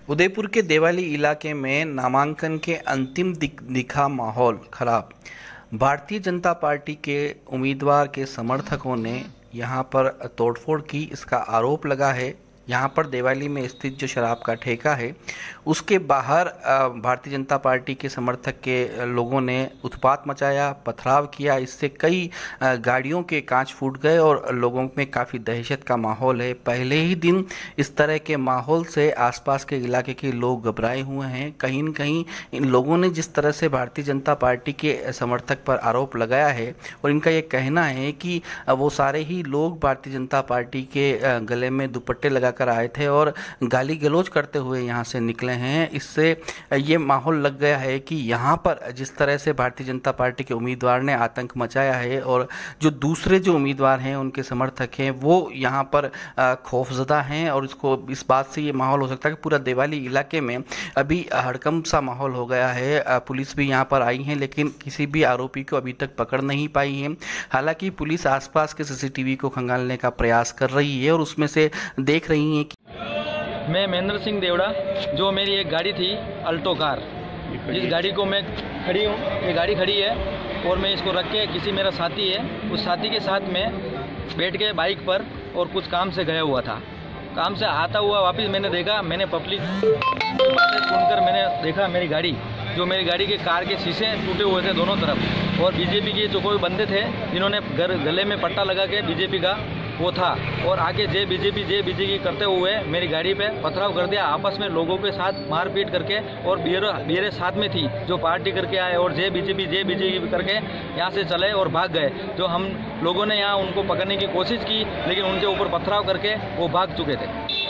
उदयपुर के देवाली इलाके में नामांकन के अंतिम दिखा माहौल खराब। भारतीय जनता पार्टी के उम्मीदवार के समर्थकों ने यहां पर तोड़फोड़ की, इसका आरोप लगा है। यहां पर देवाली में स्थित जो शराब का ठेका है उसके बाहर भारतीय जनता पार्टी के समर्थक के लोगों ने उत्पात मचाया, पथराव किया। इससे कई गाड़ियों के कांच फूट गए और लोगों में काफ़ी दहशत का माहौल है। पहले ही दिन इस तरह के माहौल से आसपास के इलाके के लोग घबराए हुए हैं। कहीं न कहीं इन लोगों ने जिस तरह से भारतीय जनता पार्टी के समर्थक पर आरोप लगाया है और इनका ये कहना है कि वो सारे ही लोग भारतीय जनता पार्टी के गले में दुपट्टे लगाकर आए थे और गाली गलौज करते हुए यहाँ से निकले हैं। इससे ये माहौल लग गया है कि यहाँ पर जिस तरह से भारतीय जनता पार्टी के उम्मीदवार ने आतंक मचाया है और जो दूसरे जो उम्मीदवार हैं उनके समर्थक हैं वो यहाँ पर खौफजदा हैं। और इस बात से ये माहौल हो सकता है कि पूरा देवाली इलाके में अभी हड़कंप सा माहौल हो गया है। पुलिस भी यहाँ पर आई है लेकिन किसी भी आरोपी को अभी तक पकड़ नहीं पाई है। हालांकि पुलिस आसपास के सीसीटीवी को खंगालने का प्रयास कर रही है और उसमें से देख रही है कि मैं महेंद्र सिंह देवड़ा, जो मेरी एक गाड़ी थी अल्टो कार, जिस गाड़ी को मैं खड़ी हूँ, ये गाड़ी खड़ी है और मैं इसको रख के किसी मेरा साथी है, उस साथी के साथ में बैठ के बाइक पर और कुछ काम से गया हुआ था। काम से आता हुआ वापस मैंने देखा, मैंने पब्लिक बातें सुनकर मैंने देखा मेरी गाड़ी के कार के शीशे टूटे हुए थे दोनों तरफ और बीजेपी के जो कोई बंदे थे जिन्होंने गले में पट्टा लगा के बीजेपी का वो था और आके जय बीजेपी करते हुए मेरी गाड़ी पे पथराव कर दिया। आपस में लोगों के साथ मारपीट करके और मेरे साथ में थी जो पार्टी करके आए और जय बीजेपी करके यहाँ से चले और भाग गए। जो हम लोगों ने यहाँ उनको पकड़ने की कोशिश की लेकिन उनके ऊपर पथराव करके वो भाग चुके थे।